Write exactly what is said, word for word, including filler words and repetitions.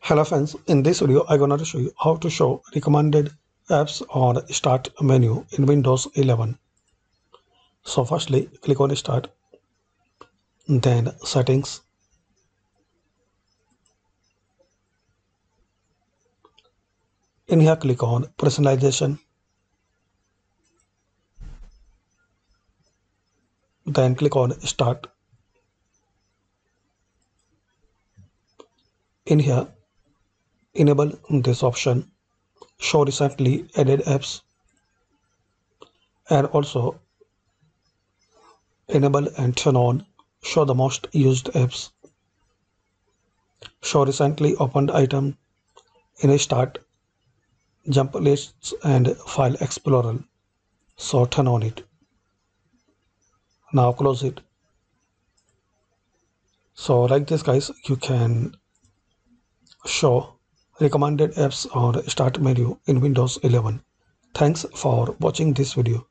Hello friends, in this video I'm going to show you how to show recommended apps on Start menu in Windows eleven. So firstly, click on Start, then Settings, in here click on Personalization, then click on Start. In here, enable this option, Show Recently Added Apps, and also enable and turn on Show the Most Used Apps. Show Recently Opened Item in a Start, Jump Lists and File Explorer. So turn on it. Now close it. So like this guys, you can show recommended apps on Start menu in Windows eleven. Thanks for watching this video.